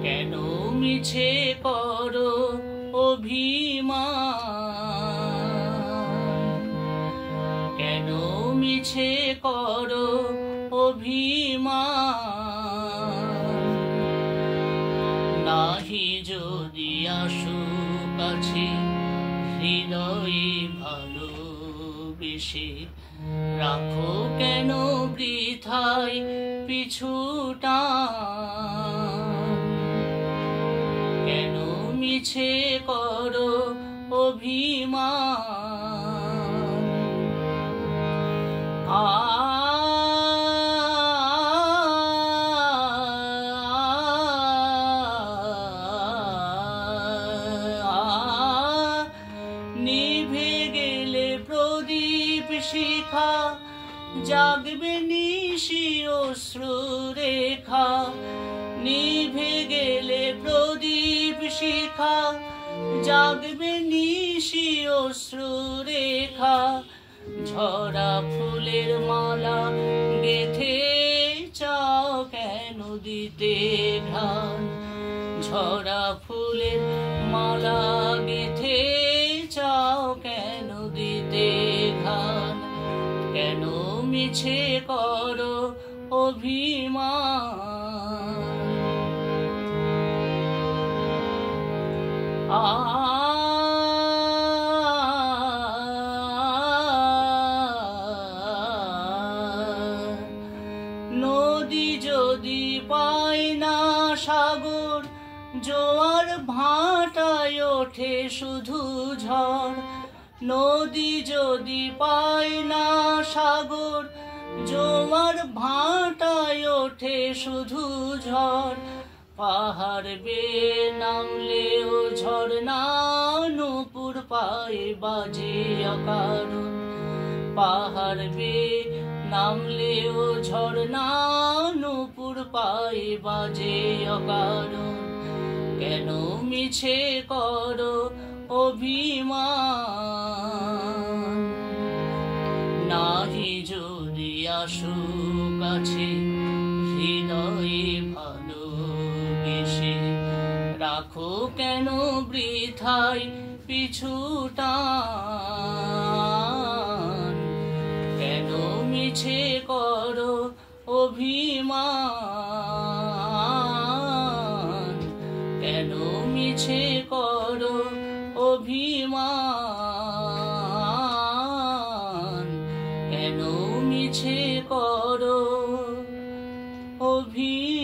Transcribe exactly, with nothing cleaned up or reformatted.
কেন মিছে করো অভিমান, কেন মিছে করো অভিমান। নাহি যদি আসো কাছে হৃদয়ে ভালোবেসে, রাখো কেন বৃথায় পিছু টান। কেন মিছে করো অভিমান। আ নিভে গেলে প্রদীপ শিখা, জাগবে নিশি অশ্রুরেখা। নিভে গেলে প্রদীপ শিখা, জাগবে নিশি অশ্রুরেখা। ঝরা ফুলের মালা গেথে চাও কেন দিতে ঘ্রাণ। ঝরা ফুলের মালা গেথে চাও কেন দিতে ঘ্রাণ। কেন মিছে করো অভিমান। আ নদী যদি পায় না সাগর, জোয়ার ভাটায় ওঠে শুধু ঝড়। নদী যদি পায় না সাগর, জোয়ার ভাটায় ওঠে শুধু ঝড়। পাহাড় বেয়ে নামলেও ঝর্ণা, নূপুর পায়ে বাজে অকারণ। পাহাড় বেয়ে নামলেও ঝর্ণা, নূপুর পায়ে বাজে অকারণ। কেন মিছে করো অভিমান। নাহি যদি আসো কাছে হৃদয়ে ভালোবেসে, রাখো কেন বৃথায় পিছু টান। কেন মিছে করো অভিমান। কেন মিছে করো অভিমান। কেন মিছে করো অভিমান।